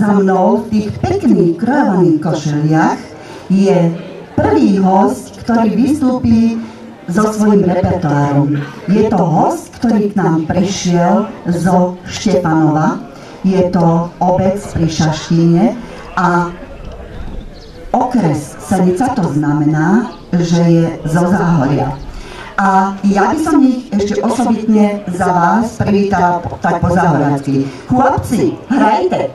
za mnou v tých pekných krojovaných košeliach je prvý host, ktorý vystúpi so svojím repertoárom. Je to host, ktorý k nám prišiel zo Štefanova. Je to obec pri Šaštíne a okres Senica, to znamená, že je zo Záhoria. A ja by som ich ešte osobitne za vás privítala tak po záhoriacky. Chlapci, hrajte!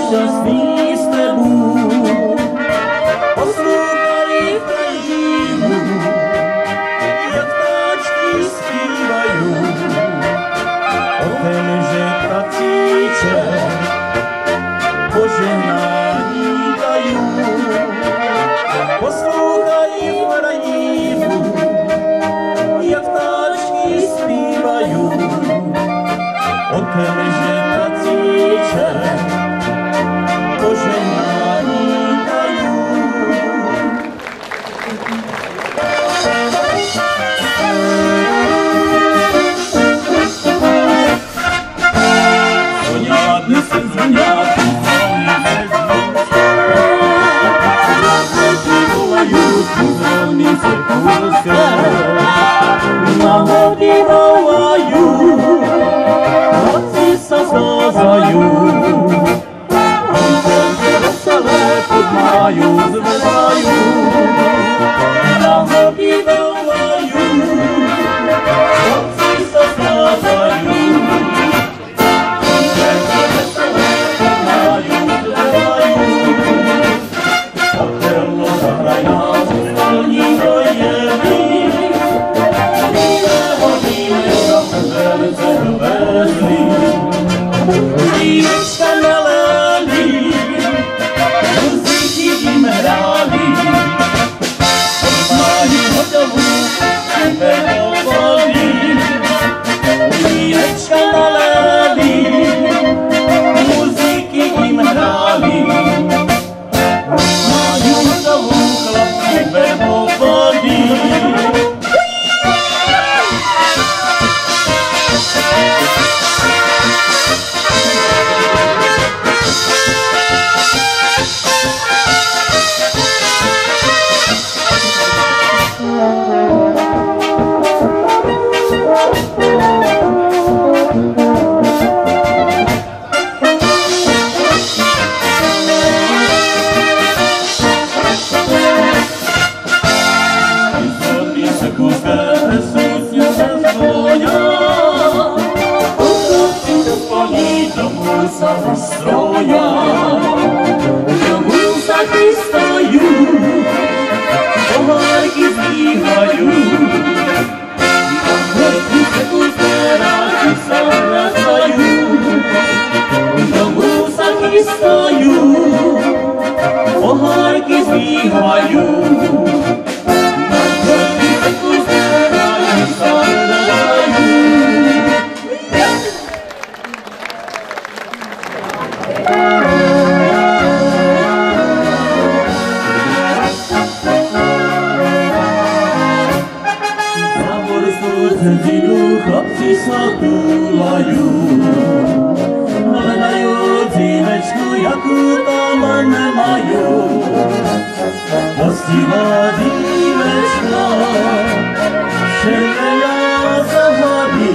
šťastný z tebu. Poslouchali krajínu, jak ptáčky zpívají o tom, že tacíče požehnání dají. Poslouchají krajínu, jak ptáčky zpívají o tom, že tacíče požehnání dají. Zvoňádny se zvoňáky, zvony se půlské, nahody volají, noci se zvázají. Veselé podmají, zvedají, nahody volají, noci se zvázají. Veselé podmají, zvedají, operlo zahrají. Dívečka nalálí, muziky jim hráli, mají hotovou pedovolí. Dívečka nalálí, muziky jim hráli, mají hotovou chlapky pedovolí. Pohárky zbíhají, chlapci se túlajú, hledajú dívečku, jakú tam nemajú. Postivá dívečka, všelia zahodí,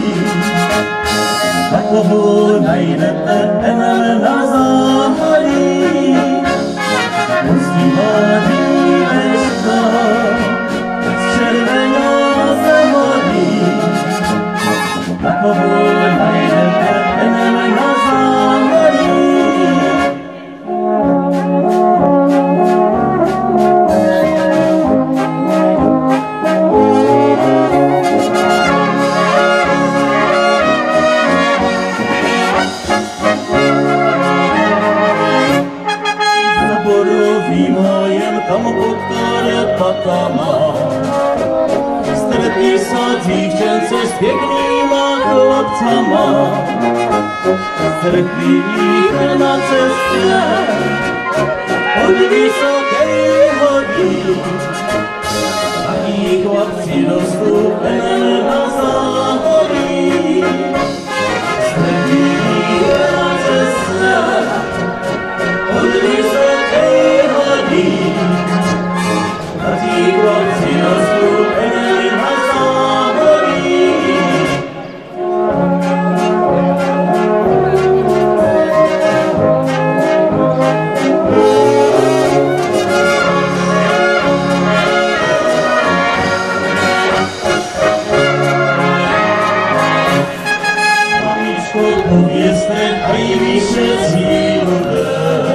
takovou najdete na záhodí. Postivá dívečka, červená zahodí, takovou najdete na záhodí. Tam pod karetama stretli sa dívčence s pěknýma chlapcama. Stretli ich na ceste od vysokej hody. Takí chlapci dostúpené na záhody. Stretli ich na ceste od vysokej hody. Takí chlapci dostúpené na záhody. Powiedzte, a i mi się zjebę.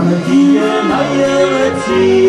Tam je najlepší.